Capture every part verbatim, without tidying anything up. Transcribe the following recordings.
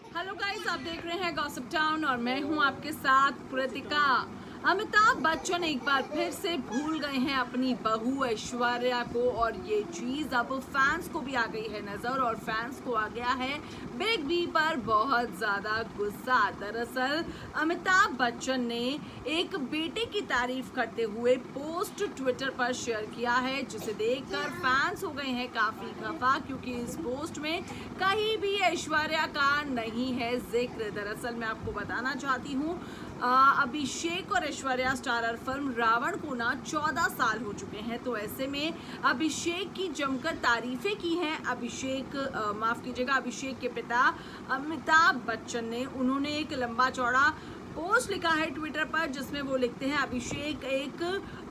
Hello guys, आप देख रहे हैं गॉसिप टाउन और मैं हूं आपके साथ कृतिका। अमिताभ बच्चन एक बार फिर से भूल गए हैं अपनी बहू ऐश्वर्या को और ये चीज अब फैंस को भी आ गई है नजर और फैंस को आ गया है बिग बी पर बहुत ज्यादा गुस्सा। दरअसल अमिताभ बच्चन ने एक बेटे की तारीफ करते हुए पोस्ट ट्विटर पर शेयर किया है, जिसे देखकर फैंस हो गए हैं काफी खफा, क्योंकि इस पोस्ट में कहीं भी ऐश्वर्या का नहीं है जिक्र। दरअसल मैं आपको बताना चाहती हूँ, अभिषेक और ऐश्वर्या स्टारर फिल्म रावण को ना चौदह साल हो चुके हैं, तो ऐसे में अभिषेक की जमकर तारीफें की हैं। अभिषेक माफ कीजिएगा अभिषेक के पिता अमिताभ बच्चन ने उन्होंने एक लंबा चौड़ा पोस्ट लिखा है ट्विटर पर, जिसमें वो लिखते हैं, अभिषेक एक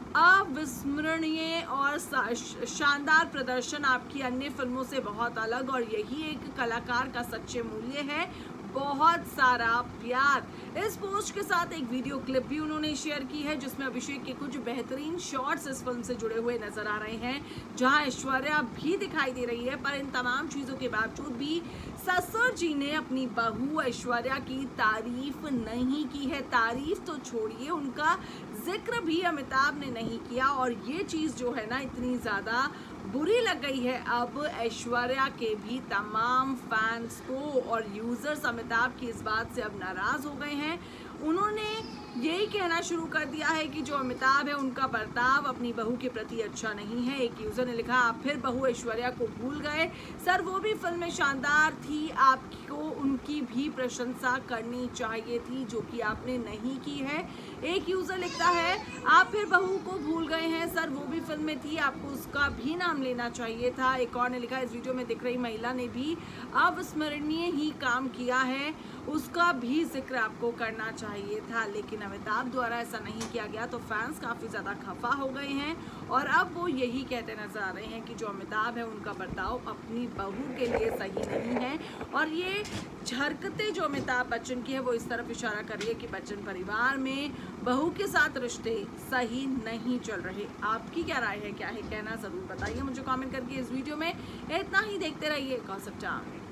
अविस्मरणीय और शानदार प्रदर्शन आपकी अन्य फिल्मों से बहुत अलग, और यही एक कलाकार का सच्चे मूल्य है, बहुत सारा प्यार। इस पोस्ट के साथ एक वीडियो क्लिप भी उन्होंने शेयर की है, जिसमें अभिषेक के कुछ बेहतरीन शॉट्स इस फिल्म से जुड़े हुए नजर आ रहे हैं, जहां ऐश्वर्या भी दिखाई दे रही है। पर इन तमाम चीजों के बावजूद भी ससुर जी ने अपनी बहू ऐश्वर्या की तारीफ नहीं की है। तारीफ तो छोड़िए, उनका जिक्र भी अमिताभ ने नहीं किया, और ये चीज जो है ना इतनी ज्यादा बुरी लग गई है अब ऐश्वर्या के भी तमाम फैंस को, और यूजर्स अमिताभ की इस बात से अब नाराज हो गए हैं। उन्होंने यही कहना शुरू कर दिया है कि जो अमिताभ है उनका बर्ताव अपनी बहू के प्रति अच्छा नहीं है। एक यूजर ने लिखा, आप फिर बहू ऐश्वर्या को भूल गए सर, वो भी फिल्म में शानदार थी, आपको उनकी भी प्रशंसा करनी चाहिए थी, जो कि आपने नहीं की है। एक यूजर लिखता है, आप फिर बहू को भूल गए हैं सर, वो भी फिल्म में थी, आपको उसका भी नाम लेना चाहिए था। एक और ने लिखा, इस वीडियो में दिख रही महिला ने भी अविस्मरणीय ही काम किया है, उसका भी जिक्र आपको करना चाहिए था, लेकिन अमिताभ द्वारा ऐसा नहीं किया गया। तो फैंस काफ़ी ज़्यादा खफा हो गए हैं और अब वो यही कहते नजर आ रहे हैं कि जो अमिताभ है उनका बर्ताव अपनी बहू के लिए सही नहीं है, और ये हरकतें जो अमिताभ बच्चन की है वो इस तरफ इशारा कर रही है कि बच्चन परिवार में बहू के साथ रिश्ते सही नहीं चल रहे। आपकी क्या राय है, क्या है कहना ज़रूर बताइए मुझे कमेंट करके। इस वीडियो में इतना ही, देखते रहिए गॉसिप टाउन।